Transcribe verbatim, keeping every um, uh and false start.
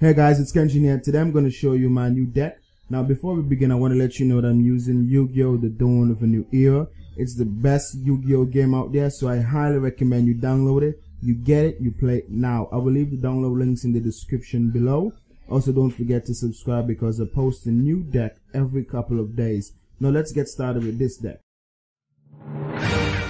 Hey guys, it's Kenshin here. Today I'm going to show you my new deck. Now before we begin, I want to let you know that I'm using Yu-Gi-Oh! The Dawn of a New Era. It's the best Yu-Gi-Oh! Game out there, so I highly recommend you download it. You get it, you play it now. I will leave the download links in the description below. Also, don't forget to subscribe because I post a new deck every couple of days. Now let's get started with this deck.